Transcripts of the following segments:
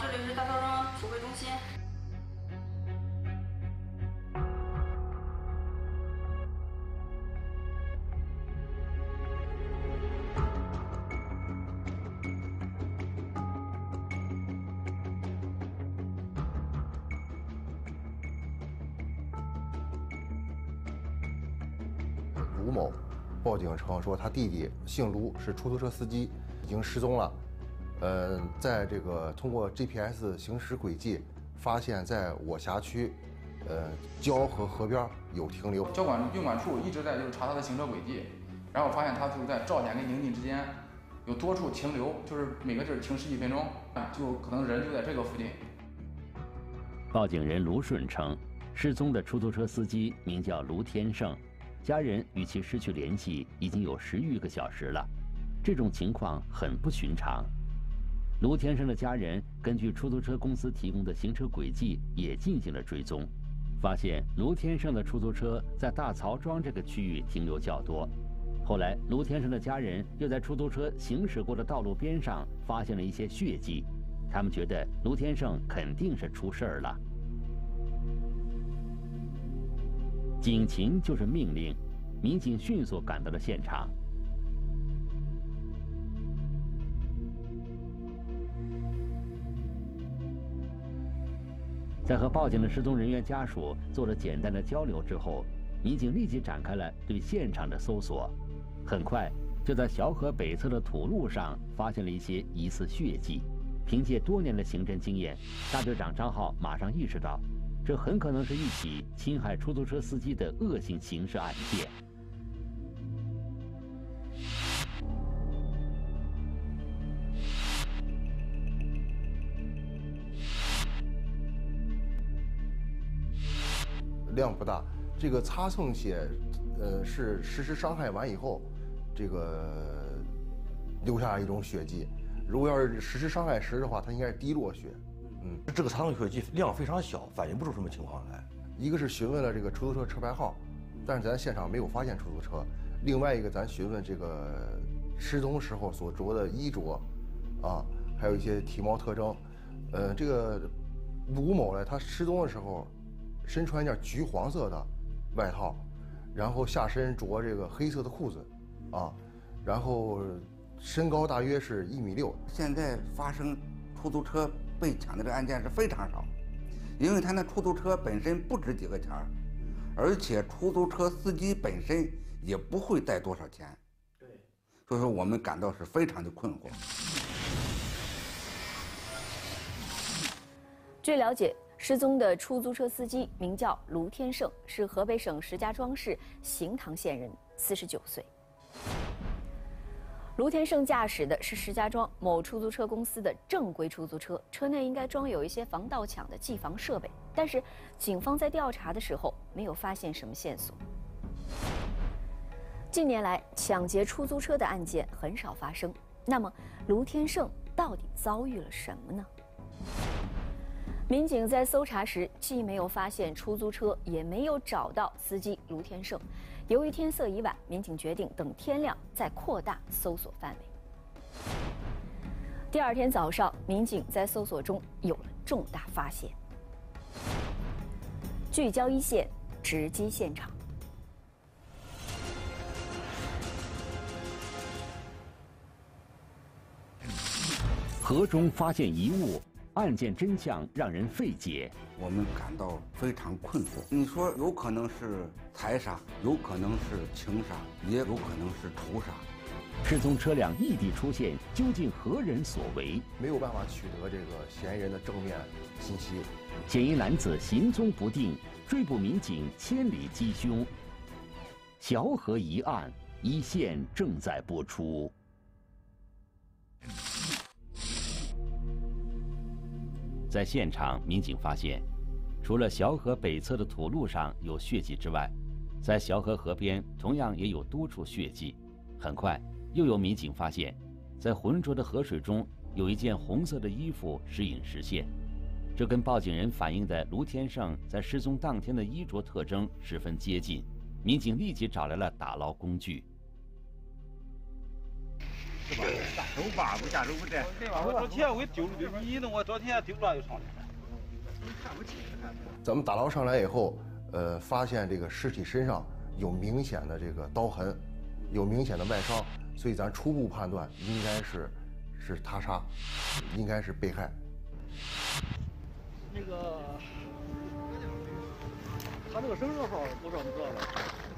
这里是大孝庄指挥中心。 卢某报警称说，他弟弟姓卢，是出租车司机，已经失踪了。在这个通过 GPS 行驶轨迹，发现在我辖区，郊和河边有停留。 交管运管处一直在查他的行车轨迹，然后发现他就是在赵店跟宁晋之间有多处停留，就是每个地儿停10几分钟，就可能人就在这个附近。 报警人卢顺称，失踪的出租车司机名叫卢天胜。家人与其失去联系已经有10余个小时了，这种情况很不寻常。卢天生的家人根据出租车公司提供的行车轨迹也进行了追踪，发现卢天生的出租车在大曹庄这个区域停留较多。后来，卢天生的家人又在出租车行驶过的道路边上发现了一些血迹，他们觉得卢天胜肯定是出事儿了。警情就是命令，民警迅速赶到了现场。在和报警的失踪人员家属做了简单的交流之后，民警立即展开了对现场的搜索。很快，就在小河北侧的土路上发现了一些疑似血迹。凭借多年的刑侦经验，大队长张浩马上意识到，这很可能是一起侵害出租车司机的恶性刑事案件。 量不大，这个擦蹭血，是实施伤害完以后，这个留下一种血迹。如果要是实施伤害时的话，它应该是滴落血。 这个擦蹭血迹量非常小，反映不出什么情况来。 一个是询问了这个出租车车牌号，但是咱现场没有发现出租车。另外一个，咱询问这个失踪时候所着的衣着，还有一些体貌特征。这个卢某呢，他失踪的时候身穿一件橘黄色的外套，然后下身着这个黑色的裤子，然后身高大约是1.6米。 现在发生出租车被抢的这个案件是非常少，因为他那出租车本身不值几个钱儿，而且出租车司机本身也不会带多少钱。对，所以说我们感到是非常的困惑。 据了解，失踪的出租车司机名叫卢天胜，是河北省石家庄市行堂县人，49岁。卢天胜驾驶的是石家庄某出租车公司的正规出租车，车内应该装有一些防盗抢的记防设备，但是警方在调查的时候没有发现什么线索。近年来，抢劫出租车的案件很少发生，那么卢天胜到底遭遇了什么呢？民警在搜查时，既没有发现出租车，也没有找到司机卢天胜。由于天色已晚，民警决定等天亮再扩大搜索范围。第二天早上，民警在搜索中有了重大发现。聚焦一线，直击现场。 河中发现遗物。案件真相让人费解， 我们感到非常困惑。你说有可能是财杀，有可能是情杀，也有可能是仇杀。 失踪车辆异地出现，究竟何人所为？ 没有办法取得这个嫌疑人的正面信息。 嫌疑男子行踪不定，追捕民警千里缉凶。小河疑案，一线正在播出。在现场，民警发现，除了小河北侧的土路上有血迹之外，在小河河边同样也有多处血迹。很快，又有民警发现，在浑浊的河水中有一件红色的衣服时隐时现，这跟报警人反映的卢天胜在失踪当天的衣着特征十分接近。民警立即找来了打捞工具。 是吧？ 手把不下手不这。我昨天我丢了你呢，我昨天丢了就上来了。看不清。 咱们打捞上来以后，发现这个尸体身上有明显的这个刀痕，有明显的外伤，所以咱初步判断应该是他杀，应该是被害。 那个，他这个身上号多少你知道吧？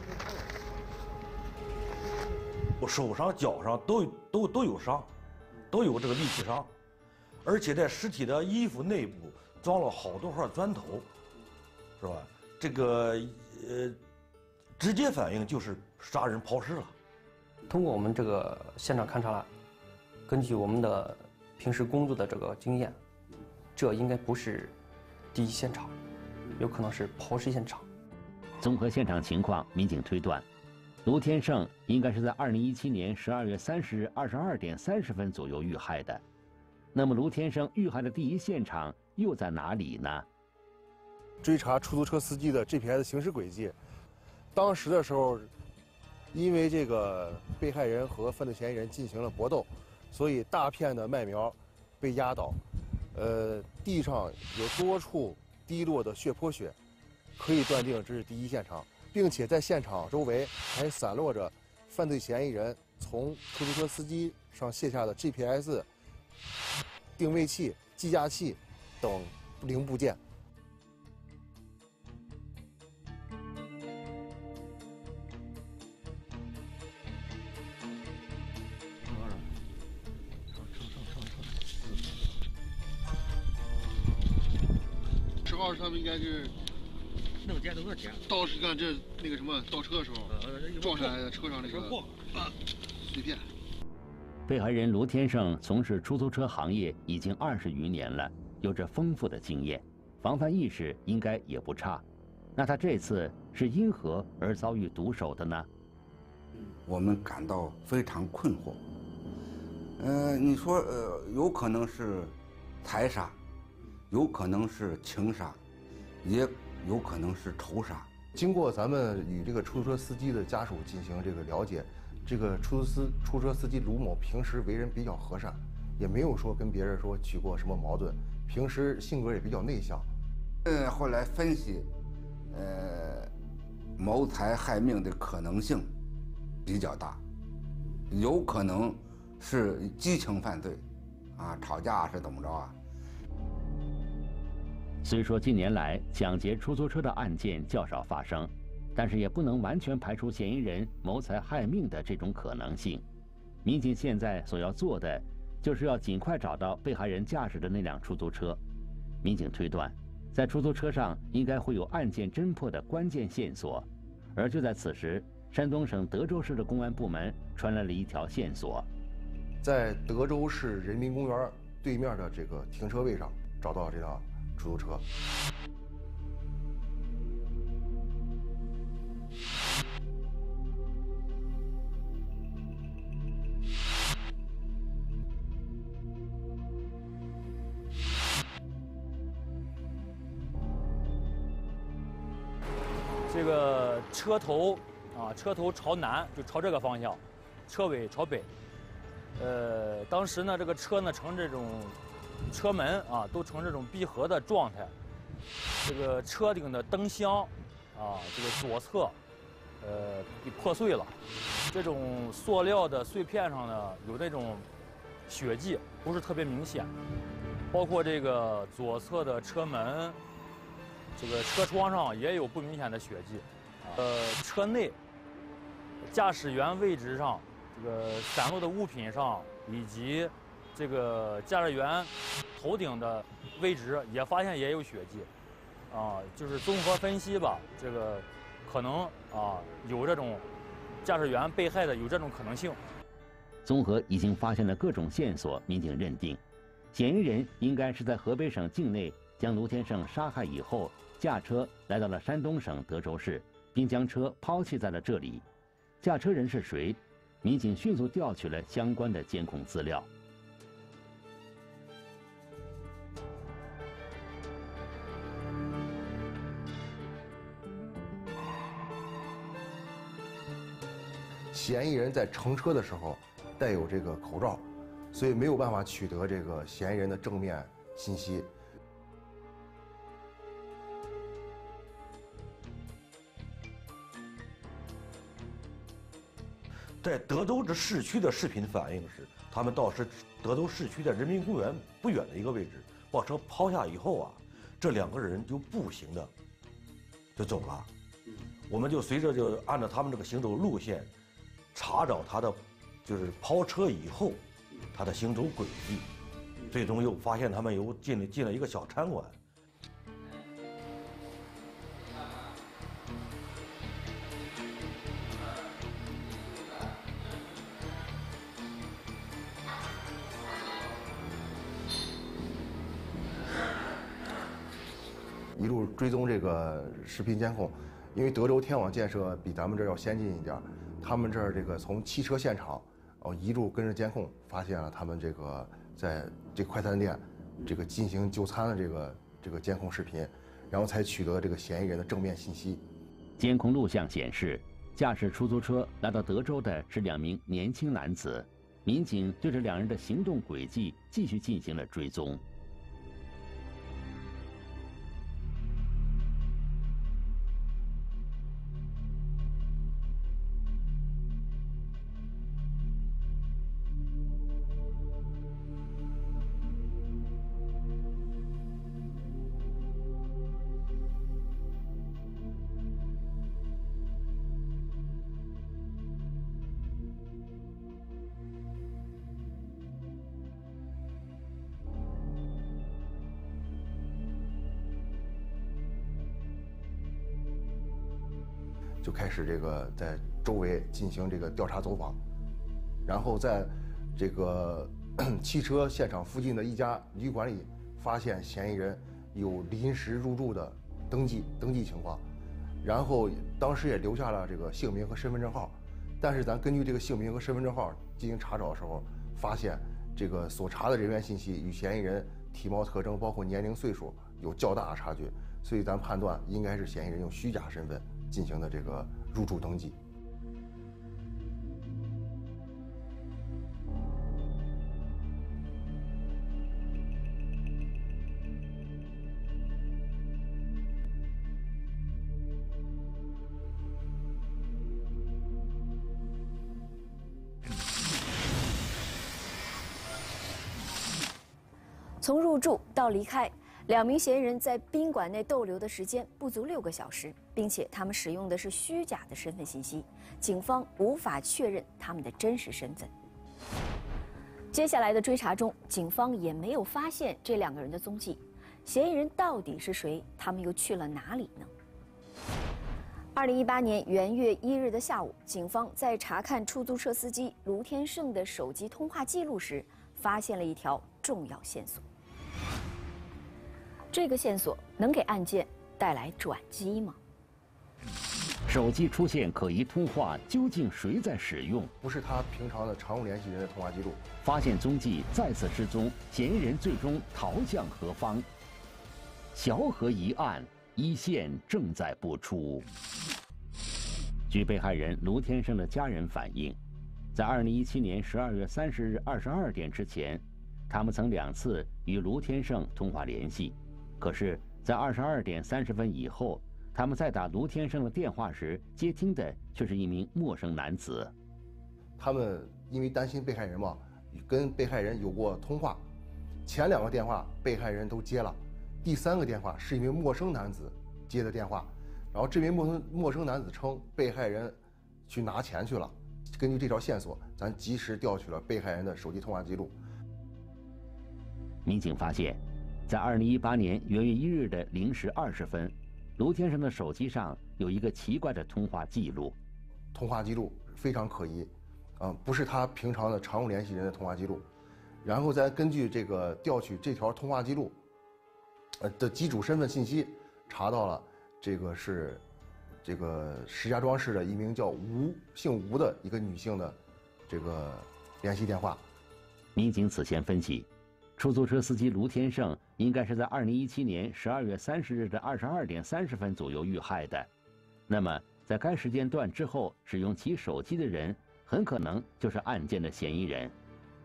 我手上、脚上都有伤，都有这个利器伤，而且在尸体的衣服内部装了好多块砖头，是吧？这个直接反应就是杀人抛尸了。 通过我们这个现场勘查，根据我们的平时工作的这个经验，这应该不是第一现场，有可能是抛尸现场。 综合现场情况，民警推断，卢天胜应该是在2017年12月30日22点30分左右遇害的。那么，卢天胜遇害的第一现场又在哪里呢？ 追查出租车司机的 GPS 行驶轨迹，当时的时候，因为这个被害人和犯罪嫌疑人进行了搏斗，所以大片的麦苗被压倒，地上有多处滴落的血泊血，可以断定这是第一现场，并且在现场周围还散落着犯罪嫌疑人从出租车司机上卸下的 GPS、定位器、计价器等零部件。 10号他们应该是那个捡多少钱？ 倒是干这那个什么倒车的时候撞下来的车上那个碎片。 被害人卢天胜从事出租车行业已经20余年了，有着丰富的经验，防范意识应该也不差。那他这次是因何而遭遇毒手的呢？ 我们感到非常困惑。你说有可能是财杀，有可能是情杀，也有可能是仇杀。 经过咱们与这个出租车司机的家属进行这个了解，这个出租车司机卢某平时为人比较和善，也没有说跟别人说起过什么矛盾，平时性格也比较内向。 后来分析，谋财害命的可能性比较大，有可能是激情犯罪，吵架是怎么着啊？ 虽说近年来抢劫出租车的案件较少发生，但是也不能完全排除嫌疑人谋财害命的这种可能性。民警现在所要做的，就是要尽快找到被害人驾驶的那辆出租车。民警推断，在出租车上应该会有案件侦破的关键线索。而就在此时，山东省德州市的公安部门传来了一条线索， 在德州市人民公园对面的这个停车位上找到了这辆出租车。 这个车头车头朝南，就朝这个方向，车尾朝北。当时呢，这个车呢呈这种车门都呈这种闭合的状态。这个车顶的灯箱这个左侧给破碎了。这种塑料的碎片上呢有那种血迹，不是特别明显。包括这个左侧的车门，这个车窗上也有不明显的血迹。车内驾驶员位置上这个散落的物品上，以及这个驾驶员头顶的位置也发现也有血迹，就是综合分析吧，这个可能有这种驾驶员被害的有这种可能性。 综合已经发现的各种线索，民警认定，嫌疑人应该是在河北省境内将卢天胜杀害以后，驾车来到了山东省德州市，并将车抛弃在了这里。驾车人是谁？民警迅速调取了相关的监控资料。 嫌疑人在乘车的时候戴有这个口罩， 所以没有办法取得这个嫌疑人的正面信息。 在德州这市区的视频反映是，他们到德州市区的人民公园不远的一个位置，把车抛下以后啊，这2个人就步行的就走了。我们就按照他们这个行走路线，查找他的就是抛车以后他的行走轨迹，最终又发现他们又进了一个小餐馆。 一路追踪这个视频监控，因为德州天网建设比咱们这儿要先进一点，他们这儿这个从汽车现场，一路跟着监控，发现了他们这个在这快餐店这个进行就餐的这个监控视频，然后才取得这个嫌疑人的正面信息。 监控录像显示，驾驶出租车来到德州的是2名年轻男子，民警对这2人的行动轨迹继续进行了追踪。 就开始这个在周围进行这个调查走访，然后在这个汽车现场附近的一家旅馆里发现嫌疑人有临时入住的登记情况，然后当时也留下了这个姓名和身份证号，但是咱根据这个姓名和身份证号进行查找的时候，发现这个所查的人员信息与嫌疑人体貌特征包括年龄岁数有较大的差距，所以咱判断应该是嫌疑人用虚假身份进行的这个入住登记。 从入住到离开，2名嫌疑人在宾馆内逗留的时间不足6个小时，并且他们使用的是虚假的身份信息，警方无法确认他们的真实身份。接下来的追查中，警方也没有发现这2个人的踪迹，嫌疑人到底是谁？他们又去了哪里呢？2018年元月1日的下午，警方在查看出租车司机卢天胜的手机通话记录时，发现了一条重要线索。这个线索能给案件带来转机吗？ 手机出现可疑通话，究竟谁在使用？ 不是他平常的常用联系人的通话记录。 发现踪迹，再次失踪，嫌疑人最终逃向何方？小河一案一线正在播出。据被害人卢天胜的家人反映，在2017年12月30日22点之前，他们曾2次与卢天胜通话联系。可是，在22点30分以后，他们在打卢天胜的电话时，接听的却是一名陌生男子。 他们因为担心被害人嘛，跟被害人有过通话，前2个电话被害人都接了，第3个电话是一名陌生男子接的电话，然后这名陌生男子称被害人去拿钱去了。根据这条线索，咱及时调取了被害人的手机通话记录。 民警发现，在2018年元月1日的0时20分，卢天胜的手机上有一个奇怪的通话记录。 通话记录非常可疑，不是他平常的常用联系人的通话记录。然后再根据这个调取这条通话记录，的机主身份信息，查到了这个是这个石家庄市的一名叫姓吴的一个女性的这个联系电话。 民警此前分析，出租车司机卢天胜应该是在2017年12月30日的22点30分左右遇害的。那么，在该时间段之后使用其手机的人，很可能就是案件的嫌疑人。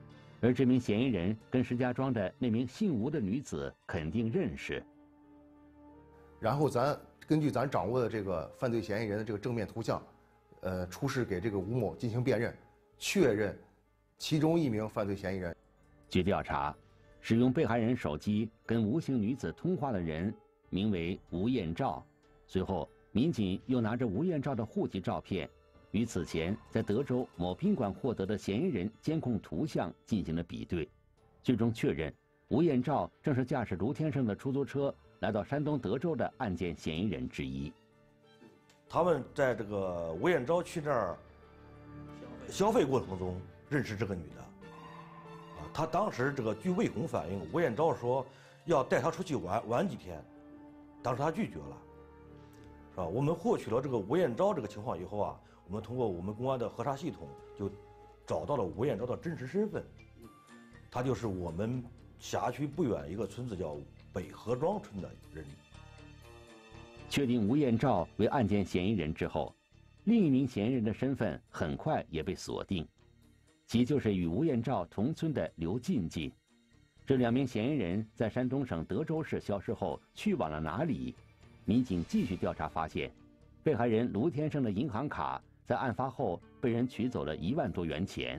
而这名嫌疑人跟石家庄的那名姓吴的女子肯定认识。 然后咱根据咱掌握的这个犯罪嫌疑人的这个正面图像，出示给这个吴某进行辨认，确认其中一名犯罪嫌疑人。 据调查，使用被害人手机跟吴姓女子通话的人名为吴艳照。随后，民警又拿着吴艳照的户籍照片，与此前在德州某宾馆获得的嫌疑人监控图像进行了比对，最终确认吴艳照正是驾驶卢天胜的出租车来到山东德州的案件嫌疑人之一。 他们在这个吴艳照去那儿消费过程中认识这个女的，他当时这个据魏红反映，吴艳照说要带她出去玩几天，当时他拒绝了，是吧？我们获取了这个吴艳照这个情况以后啊，我们通过我们公安的核查系统就找到了吴艳照的真实身份，他就是我们辖区不远一个村子叫北河庄村的人。 确定吴艳照为案件嫌疑人之后，另一名嫌疑人的身份很快也被锁定，其就是与吴艳照同村的刘进进。这2名嫌疑人在山东省德州市消失后去往了哪里？民警继续调查发现，被害人卢天胜的银行卡在案发后被人取走了1万多元钱。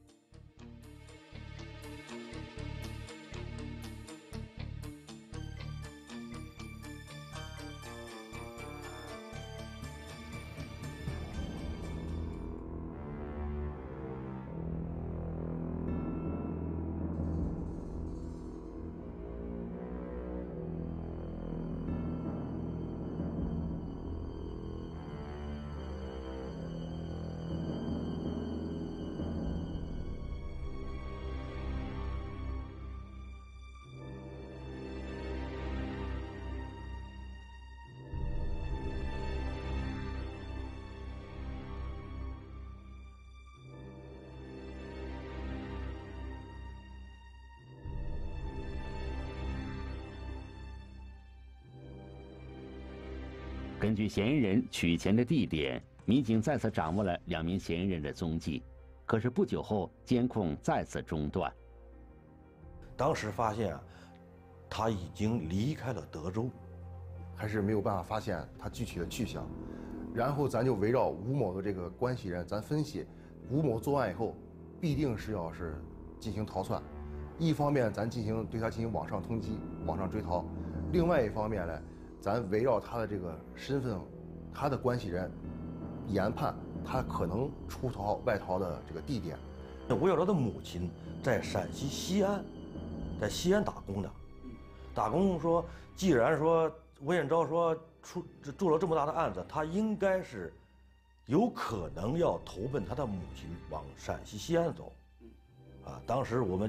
根据嫌疑人取钱的地点，民警再次掌握了2名嫌疑人的踪迹。可是不久后，监控再次中断。 当时发现啊，他已经离开了德州， 还是没有办法发现他具体的去向。然后咱就围绕吴某的这个关系人，咱分析，吴某作案以后，必定是要进行逃窜。一方面，咱对他进行网上通缉、网上追逃；另外一方面呢，咱围绕他的这个身份，他的关系人，研判他可能外逃的这个地点。 吴艳照的母亲在陕西西安，在西安打工的，打工说，既然说吴艳照说做了这么大的案子，他应该是有可能要投奔他的母亲往陕西西安走，啊，当时我们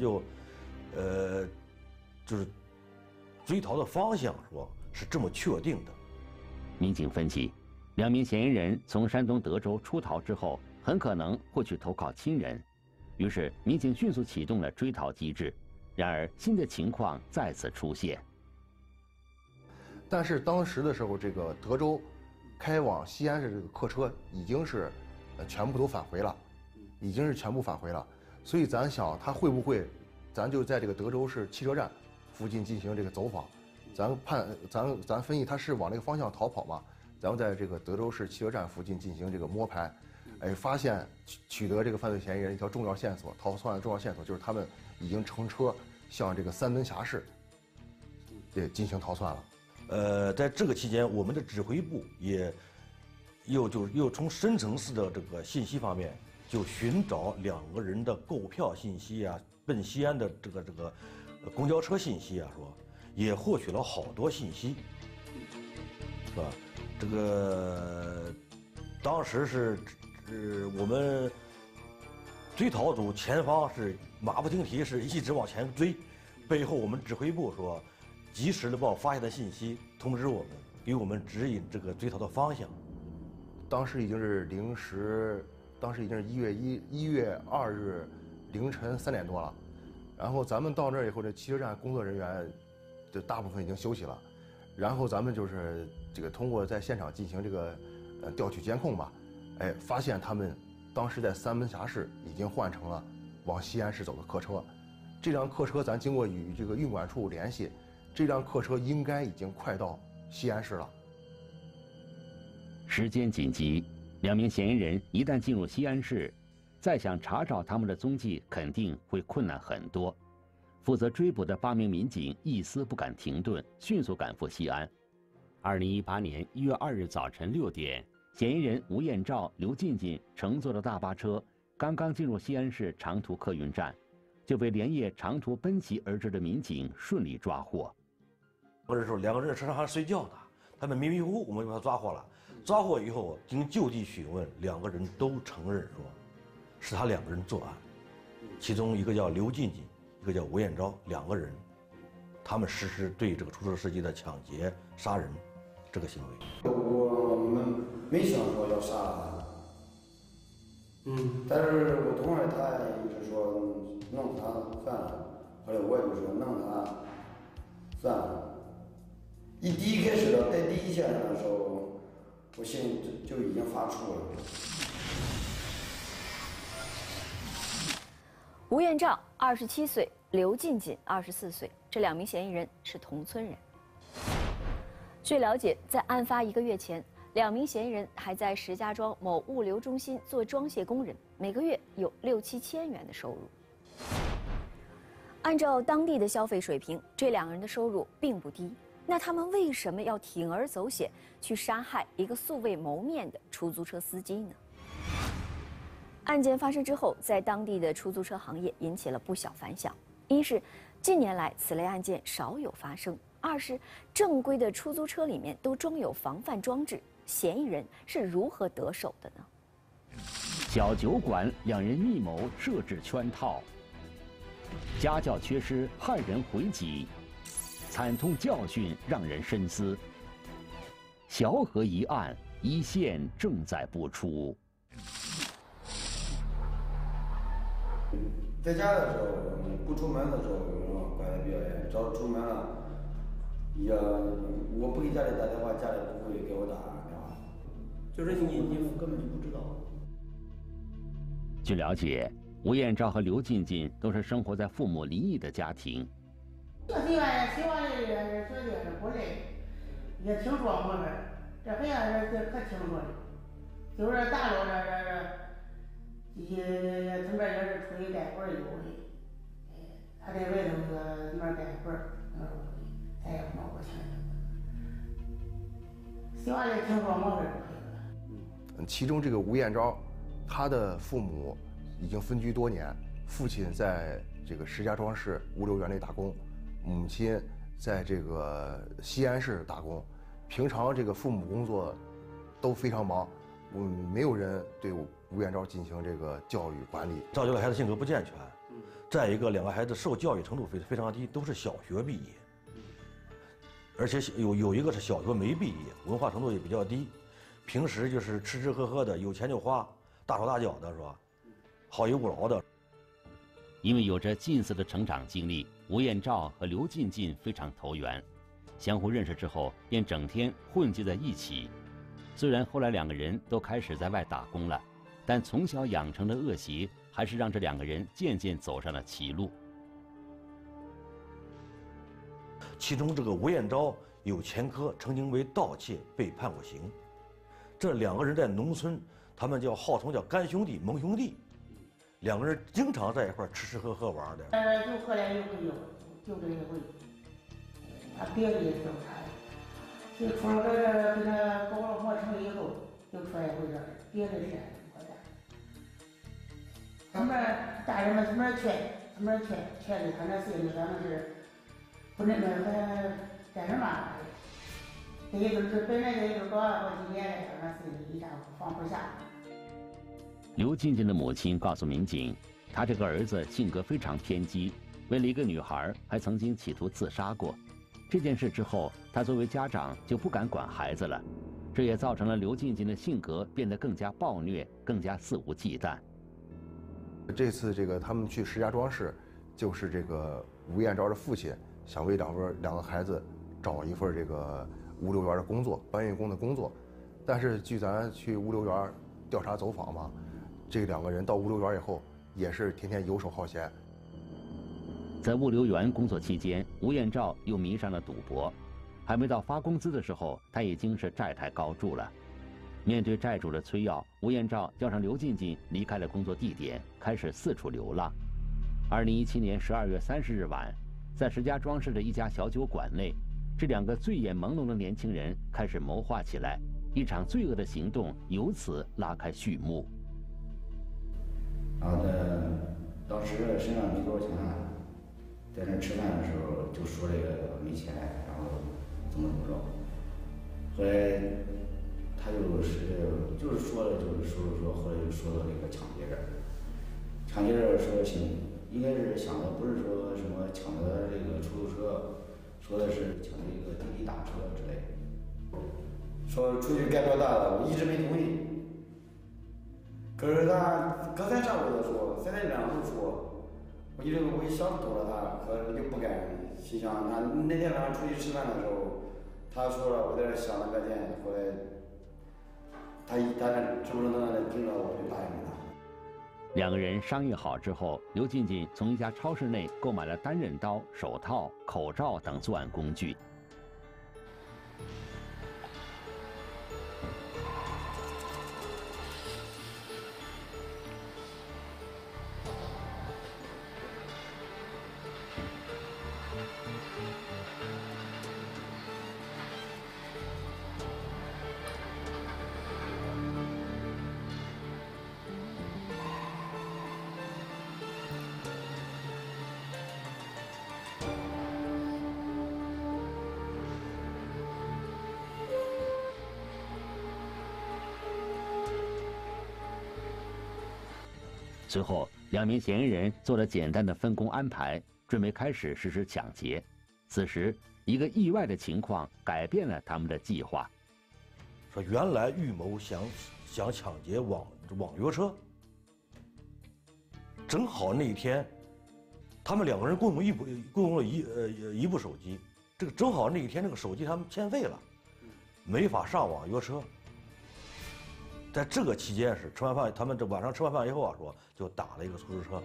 就是追逃的方向说是这么确定的。 民警分析，2名嫌疑人从山东德州出逃之后，很可能会去投靠亲人，于是民警迅速启动了追逃机制。然而，新的情况再次出现。 但是当时的时候，这个德州开往西安市这个客车已经是全部都返回了，已经是全部返回了。所以咱想，他会不会，咱就在这个德州市汽车站附近进行这个走访，咱分析他是往这个方向逃跑嘛？咱们在这个德州市汽车站附近进行这个摸排，发现取得这个犯罪嫌疑人一条重要线索，逃窜的重要线索就是他们已经乘车向这个三门峡市进行逃窜了。 在这个期间，我们的指挥部也又从深层次的这个信息方面，就寻找2个人的购票信息啊，奔西安的这个公交车信息啊，说也获取了好多信息，是吧？这个当时是我们追逃组前方是马不停蹄，是一直往前追，背后我们指挥部说，及时的把发现的信息通知我们，给我们指引这个追逃的方向。 当时已经是1月2日凌晨3点多了，然后咱们到那儿以后，这汽车站工作人员的大部分已经休息了，然后咱们就是这个通过在现场进行这个调取监控吧，发现他们当时在三门峡市已经换成了往西安市走的客车， 这辆客车咱经过与这个运管处联系，这辆客车应该已经快到西安市了。 时间紧急，2名嫌疑人一旦进入西安市，再想查找他们的踪迹，肯定会困难很多。负责追捕的8名民警一丝不敢停顿，迅速赶赴西安。2018年1月2日早晨6点，嫌疑人吴艳照、刘进进乘坐的大巴车刚刚进入西安市长途客运站，就被连夜长途奔袭而至的民警顺利抓获。 两个人在车上还睡觉呢，他们迷迷糊糊，我们把他抓获了。抓获以后，经就地询问，2个人都承认说，是他2个人作案。其中一个叫刘进进，一个叫吴艳昭，2个人，他们实施对这个出租车司机的抢劫、杀人这个行为。 我们没想说要杀他，但是我同事他一直说弄他算了，后来我也就说弄他算了。第一开始的在第一现场的时候，我心就已经发怵了。 吴艳照27岁，刘进进24岁，这2名嫌疑人是同村人。据了解，在案发1个月前，2名嫌疑人还在石家庄某物流中心做装卸工人，每个月有6、7千元的收入。按照当地的消费水平，这2个人的收入并不低。那他们为什么要铤而走险去杀害一个素未谋面的出租车司机呢？案件发生之后，在当地的出租车行业引起了不小反响。一是近年来此类案件少有发生；二是正规的出租车里面都装有防范装置，嫌疑人是如何得手的呢？ 小酒馆2人密谋设置圈套，家教缺失害人回己，惨痛教训让人深思。小河一案1线正在播出。 在家的时候，不出门的时候，管得比较严；只要出门了，我不给家里打电话，家里不会给我打电话。就是你根本就不知道。 据了解，吴艳照和刘进进都是生活在父母离异的家庭。 这喜欢的人说的是不累，也听说过事，这孩子这可听说的，就是大陆这他们也是出去干活有的，他在外头那边干活，他也不我听的，希望也听说过事。 其中这个吴艳昭，他的父母已经分居多年，父亲在这个石家庄市物流园内打工，母亲在这个西安市打工，平常这个父母工作都非常忙，没有人对吴艳昭进行这个教育管理。 造就了孩子性格不健全，再一个2个孩子受教育程度非常低，都是小学毕业，而且有一个是小学没毕业，文化程度也比较低，平时就是吃吃喝喝的，有钱就花，大手大脚的是吧？好逸恶劳的。 因为有着近似的成长经历，吴艳照和刘进进非常投缘，相互认识之后便整天混迹在一起。虽然后来2个人都开始在外打工了，但从小养成的恶习还是让这2个人渐渐走上了歧路。 其中这个吴艳昭有前科，曾经为盗窃被判过刑。这2个人在农村，他们号称叫干兄弟、盟兄弟，2个人经常在一块吃吃喝喝玩的。 就后来一回就这一回，他别的也调查。就出了这个高考磨成以后，就出来回事，别的事不干。他们大人们他们劝的，他那岁数他们是不那个干什么？这也就是本来这也就搞了好几年了，他那岁数一下放不下。 刘进进的母亲告诉民警，他这个儿子性格非常偏激，为了一个女孩，还曾经企图自杀过。这件事之后，他作为家长就不敢管孩子了，这也造成了刘进进的性格变得更加暴虐，更加肆无忌惮。 这次他们去石家庄市，就是这个吴艳昭的父亲想为两个孩子找一份这个物流园的工作，搬运工的工作，但是据咱去物流园调查走访嘛，这2个人到物流园以后也是天天游手好闲。 在物流园工作期间，吴彦照又迷上了赌博，还没到发工资的时候，他已经是债台高筑了。面对债主的催要，吴彦照叫上刘进进离开了工作地点，开始四处流浪。2017年12月30日晚，在石家庄市的一家小酒馆内，这两个醉眼朦胧的年轻人开始谋划起来，一场罪恶的行动由此拉开序幕。 然后呢，当时身上没多少钱，在那吃饭的时候就说这个没钱，然后怎么着。后来他就是说，后来就说到这个抢劫这儿。抢劫这儿说应该是想的不是说什么抢的这个出租车，说的是抢的一个滴滴打车之类的。说出去干多大的，我一直没同意。可是他隔三差五的说，现在两头说，我一想躲着他，可又不敢。心想他那天晚上出去吃饭的时候，他说了，我在这想了半天，后来他知不知道能盯着我就答应了他。 两个人商议好之后，刘进进从一家超市内购买了单刃刀、手套、口罩等作案工具。随后，两名嫌疑人做了简单的分工安排，准备开始实施抢劫。此时，一个意外的情况改变了他们的计划。 说原来预谋想抢劫网约车，正好那一天，他们两个人共用了一部手机，这个正好那一天这个手机他们欠费了，没法上网约车。在这个期间是吃完饭，他们这晚上吃完饭以后啊，说就打了一个出租车。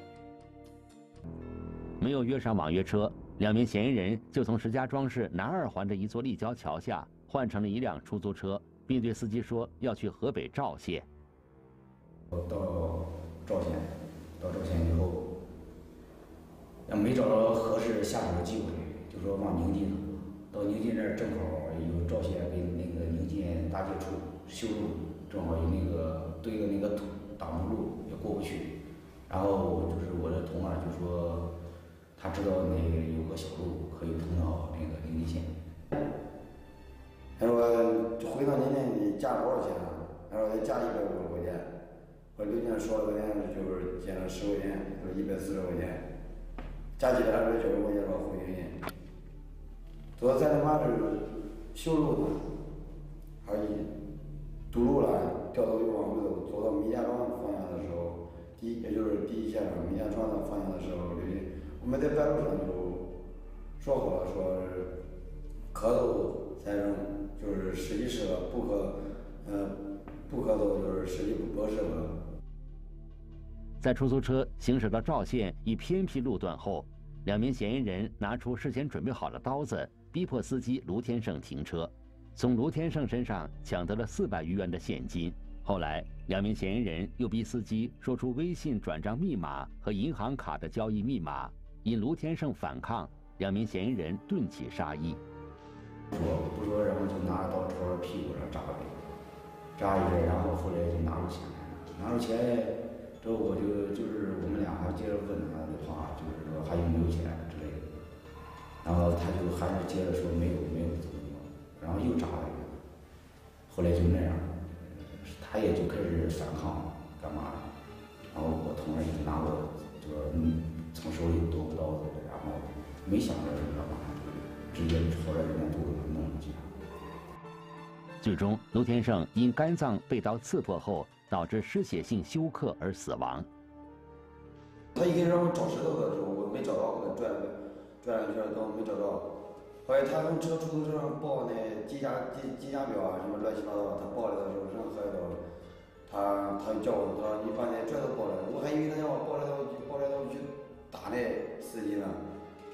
没有约上网约车，两名嫌疑人就从石家庄市南二环的一座立交桥下换乘了一辆出租车，并对司机说要去河北赵县。 到赵县以后，没找着合适下手的机会，就说往宁晋走。到宁晋这儿正好有赵县跟那个宁晋大街处修路。正好有那个堆的那个土挡住路也过不去，然后就是我的同伴就说他知道那有个小路可以通到那个宁晋县。他说回到宁晋你加多少钱啊？他说加150块钱。我刘进说了半天就是减了10块钱，说140块钱，加起来290块钱吧回宁晋。主要在他妈是修路呢，还有堵路了，掉头就往回走，走到米家庄方向的时候，也就是第一线上米家庄的方向的时候，我们在半路上就说好了，说可走3声，就是实际适合；不可走就是实际不适合。 在出租车行驶到赵县一偏僻路段后，两名嫌疑人拿出事先准备好的刀子，逼迫司机卢天胜停车。从卢天胜身上抢得了400余元的现金。后来，两名嫌疑人又逼司机说出微信转账密码和银行卡的交易密码。因卢天胜反抗，两名嫌疑人顿起杀意。 我不说，然后就拿着刀朝着屁股上扎呗，扎一阵，然后后来就拿出钱来了。拿出钱之后，我就是我们俩还接着问他的话，就是说还有没有钱之类的。然后他就还是接着说没有。然后又扎了一个，后来就那样，他也就开始反抗，干嘛？然后我同事也拿过，就是从手里夺过刀子，然后没想着是干嘛，直接朝着人家肚子上弄过去。 最终，卢天胜因肝脏被刀刺破后导致失血性休克而死亡。 他一个人让我找石头的时候，我没找到，我转了一圈都没找到。后来他从出租车上报那计价表啊，什么乱七八糟，他报来的时候扔河里头，他就叫我，他说你把那砖头报来，我还以为他让我报来头去打那司机呢，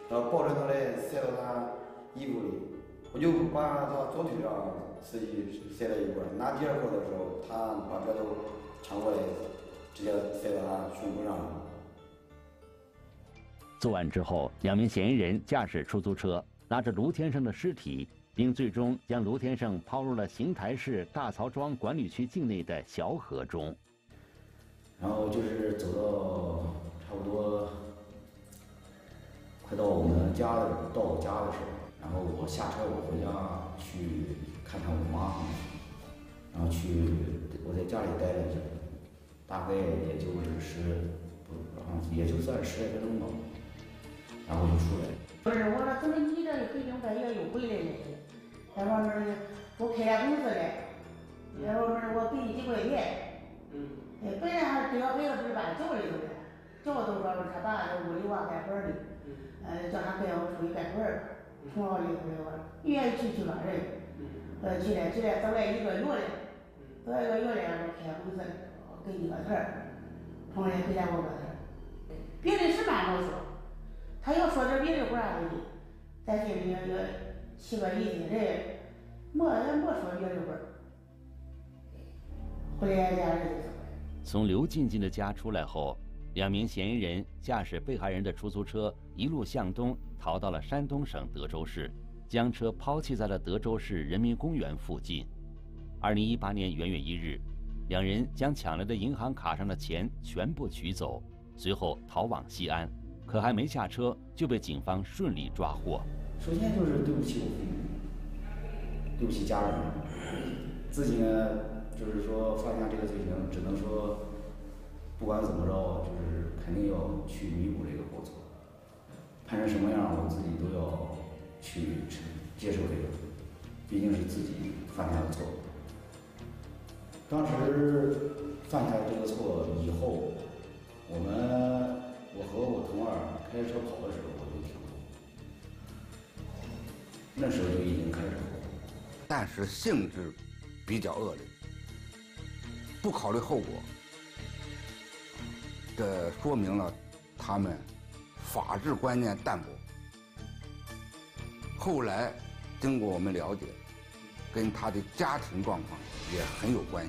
然后抱着他来塞到他衣服里，我就把他左腿上司机塞在一块儿，拿第二块的时候，他把这都抢过来，直接塞到他胸部上了。 作案之后，2名嫌疑人驾驶出租车，拉着卢天胜的尸体，并最终将卢天胜抛入了邢台市大曹庄管理区境内的小河中。 然后就是走到差不多快到我们家的到我家的时候，然后我下车我回家去看看我妈，然后我在家里待了大概也就算10来分钟吧，然后就出来了。 不是，我说怎么你这北京半夜又回来了？他说是我开家公司的，他说是我给你几块钱。本来还这个孩子不是把叫里头的，叫都说是他爸在屋里娃干活的，叫他陪我出去干活儿，从老里头来我愿意去吧人，去了走来1个月了，走1个月了我开公司了，我给你个头儿，同人给我个头儿，别的什么没说，他要说点别的话的，咱心里也起个疑心，人没说别的话，回来家人就走。 从刘静静的家出来后，2名嫌疑人驾驶被害人的出租车一路向东，逃到了山东省德州市，将车抛弃在了德州市人民公园附近。2018年元月1日，2人将抢来的银行卡上的钱全部取走，随后逃往西安，可还没下车就被警方顺利抓获。 首先就是对不起我父母，对不起家人，自己呢。就是说犯下这个罪行，只能说不管怎么着，就是肯定要去弥补这个过错。判成什么样，我自己都要去接受这个，毕竟是自己犯下的错。当时犯下这个错以后，我和我同伴开车跑的时候，我就停了，那时候就已经开始后， 但是性质比较恶劣。不考虑后果，这说明了他们法治观念淡薄。后来经过我们了解，跟他的家庭状况也很有关系。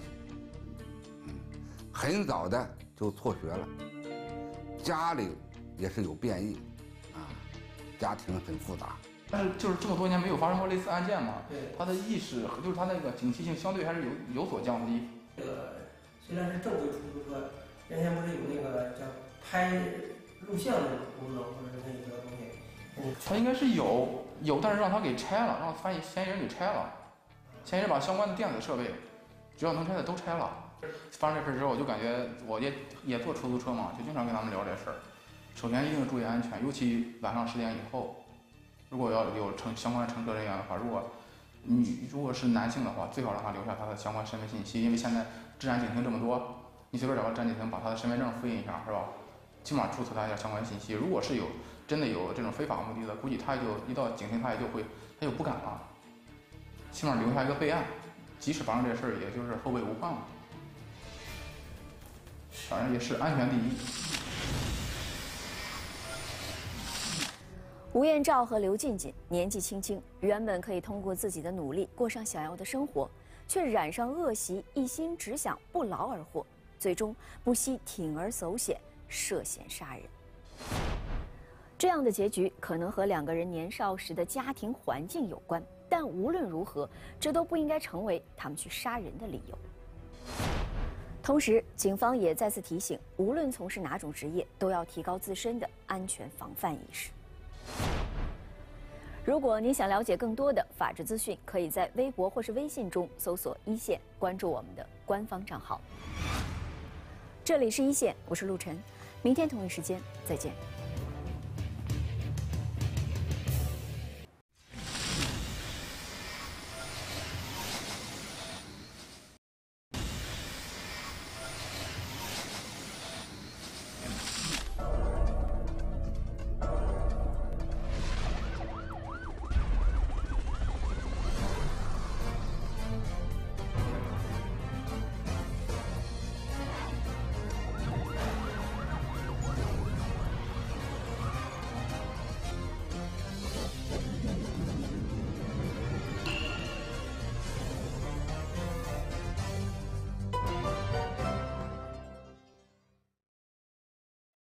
很早的就辍学了，家里也是有变异，家庭很复杂。 但是就是这么多年没有发生过类似案件嘛，他的意识就是他那个警惕性相对还是有所降低。 虽然是正规出租车，原先不是有那个叫拍录像的功能，或者是那个东西。 他应该是有，但是让他给拆了，让嫌疑人给拆了。嫌疑人把相关的电子设备，只要能拆的都拆了。发生这事之后，我就感觉我也坐出租车嘛，就经常跟他们聊这事儿。首先一定注意安全，尤其晚上10点以后，如果要有相关的乘车人员的话，如果是男性的话，最好让他留下他的相关身份信息，因为现在治安警亭这么多，你随便找个治安警亭把他的身份证复印一下，是吧？起码注册他一下相关信息。如果是真的有这种非法目的的，估计他一到警亭他就不敢了，起码留下一个备案，即使发生这事儿，也就是后备无患了。反正也是安全第一。 吴彦照和刘静静年纪轻轻，原本可以通过自己的努力过上想要的生活，却染上恶习，一心只想不劳而获，最终不惜铤而走险，涉嫌杀人。这样的结局可能和2个人年少时的家庭环境有关，但无论如何，这都不应该成为他们去杀人的理由。同时，警方也再次提醒，无论从事哪种职业，都要提高自身的安全防范意识。如果您想了解更多的法治资讯，可以在微博或是微信中搜索“一线”，关注我们的官方账号。这里是一线，我是陆晨，明天同一时间再见。